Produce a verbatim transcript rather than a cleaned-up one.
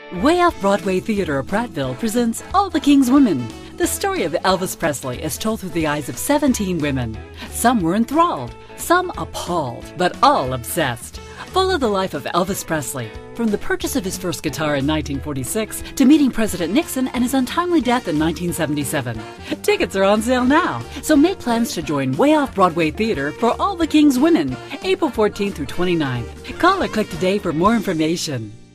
Way Off Broadway Theatre of Prattville presents All the King's Women. The story of Elvis Presley is told through the eyes of seventeen women. Some were enthralled, some appalled, but all obsessed. Follow the life of Elvis Presley, from the purchase of his first guitar in nineteen forty-six to meeting President Nixon and his untimely death in nineteen seventy-seven. Tickets are on sale now, so make plans to join Way Off Broadway Theatre for All the King's Women, April fourteenth through twenty-ninth. Call or click today for more information.